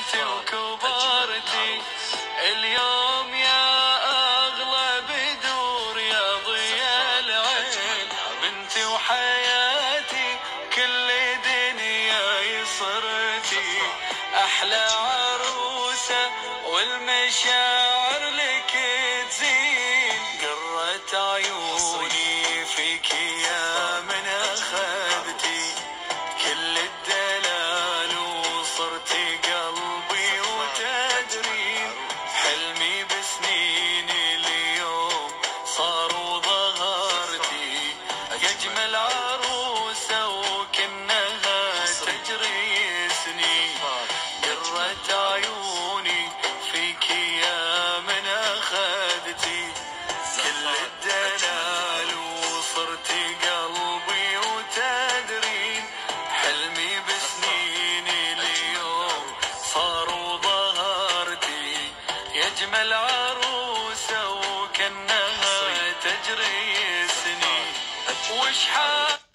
كبرتي وكبرتي اليوم يا أغلى بدور يا ضيا العين، بنتي وحياتي كل دنياي صرتي أحلى عروسة والمشاعر لك تزين، قرة عيوني فيك يا من أخذتي كل الدلال وصرتي قلبي وتدرين، حلمي بسنين اليوم صار وظهرتي أجمل عروسة وكنها تجري سنين، قرة عيوني فيك يا من أخذتي كل الدلال وصرتي قلبي وتدرين، حلمي بسنين اليوم صار وظهرتي يجمل عروسة وكنها تجري سنين، وش